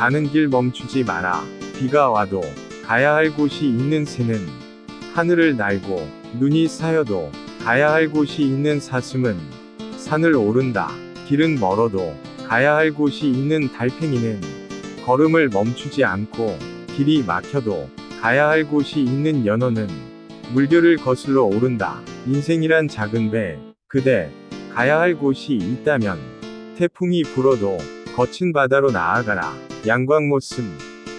가는 길 멈추지 마라. 비가 와도 가야 할 곳이 있는 새는 하늘을 날고, 눈이 쌓여도 가야 할 곳이 있는 사슴은 산을 오른다. 길은 멀어도 가야 할 곳이 있는 달팽이는 걸음을 멈추지 않고, 길이 막혀도 가야 할 곳이 있는 연어는 물결을 거슬러 오른다. 인생이란 작은 배, 그대 가야 할 곳이 있다면 태풍이 불어도 거친 바다로 나아가라. 양광모씀.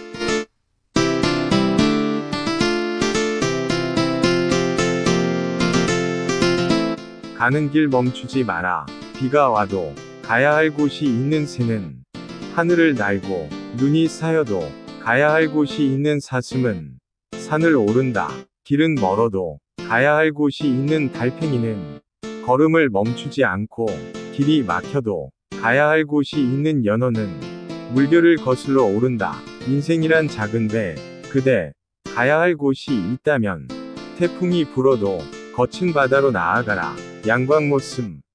가는 길 멈추지 마라. 비가 와도 가야 할 곳이 있는 새는 하늘을 날고, 눈이 쌓여도 가야 할 곳이 있는 사슴은 산을 오른다. 길은 멀어도 가야 할 곳이 있는 달팽이는 걸음을 멈추지 않고, 길이 막혀도 가야 할 곳이 있는 연어는 물결을 거슬러 오른다. 인생이란 작은 배, 그대 가야 할 곳이 있다면 태풍이 불어도 거친 바다로 나아가라. 양광모씀.